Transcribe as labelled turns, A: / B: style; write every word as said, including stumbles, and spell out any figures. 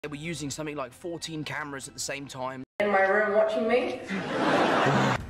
A: They were using something like fourteen cameras at the same time.
B: In my room watching me?